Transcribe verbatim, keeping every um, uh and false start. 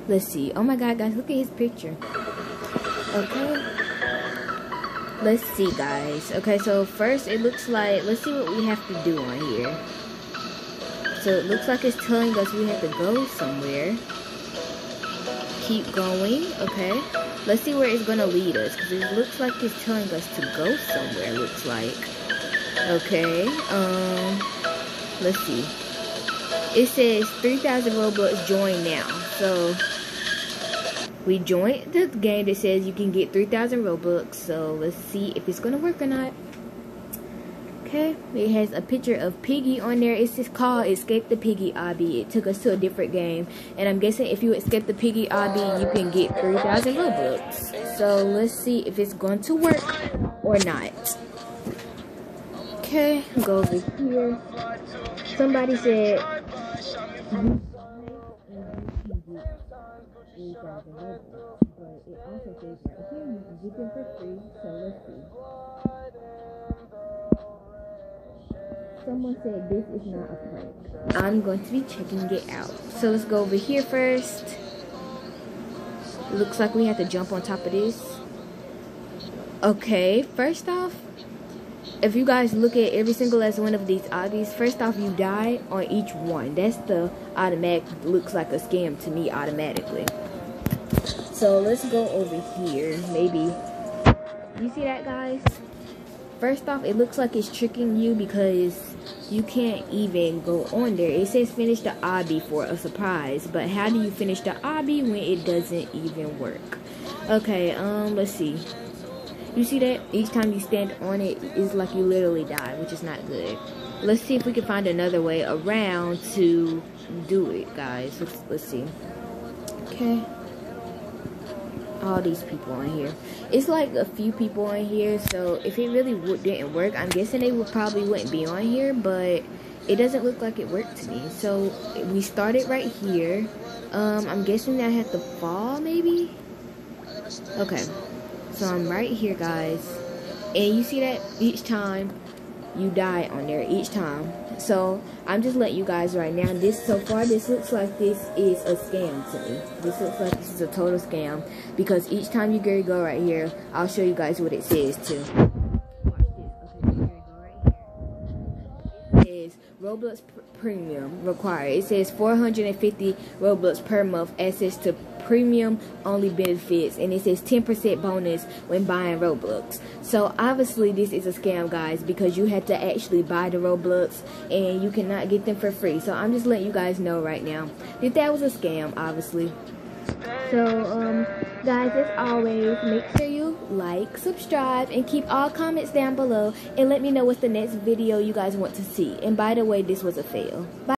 Let's see. Oh my god, guys, look at his picture. Okay. Let's see, guys. Okay, so first it looks like, let's see what we have to do on here. So it looks like it's telling us we have to go somewhere. Keep going. Okay. Let's see where it's going to lead us, because it looks like it's telling us to go somewhere, looks like. Okay, um, let's see. It says three thousand Robux, join now. So, we joined the game that says you can get three thousand Robux. So, let's see if it's going to work or not. Okay, it has a picture of Piggy on there. It's just called Escape the Piggy Obby. It took us to a different game. And I'm guessing if you escape the Piggy Obby, you can get three thousand Robux. So let's see if it's going to work or not. Okay, go over here. Somebody said, you three thousand Robux. But it also says right here, you can get them for free. So let's see. Someone said this is not a prank. I'm going to be checking it out. So let's go over here first. Looks like we have to jump on top of this. Okay, first off, if you guys look at every single last one of these obbies, first off, you die on each one. That's the automatic, looks like a scam to me automatically. So let's go over here. Maybe, you see that, guys? First off, it looks like it's tricking you because you can't even go on there. It says finish the obby for a surprise, but how do you finish the obby when it doesn't even work? Okay, um, let's see. You see that? Each time you stand on it, it's like you literally die, which is not good. Let's see if we can find another way around to do it, guys. Let's, let's see. Okay. All these people on here. It's like a few people on here, so if it really would, didn't work, I'm guessing they would probably wouldn't be on here, but it doesn't look like it worked to me. So we started right here. Um, I'm guessing that I have to fall, maybe? Okay. So I'm right here, guys. And you see that? Each time you die on there, each time. So I'm just letting you guys right now, this so far this looks like this is a scam to me. This looks like this is a total scam, because each time you go right here, I'll show you guys what it says too. Watch this. Okay, here go right here. It says Roblox Premium required. It says four hundred fifty Robux per month, access to premium only benefits, and it says ten percent bonus when buying Roblox. So obviously this is a scam, guys, because you have to actually buy the Roblox and you cannot get them for free. So I'm just letting you guys know right now that that was a scam, obviously. So um guys, as always, make sure you like, subscribe, and keep all comments down below, and let me know what's the next video you guys want to see. And by the way, this was a fail. Bye.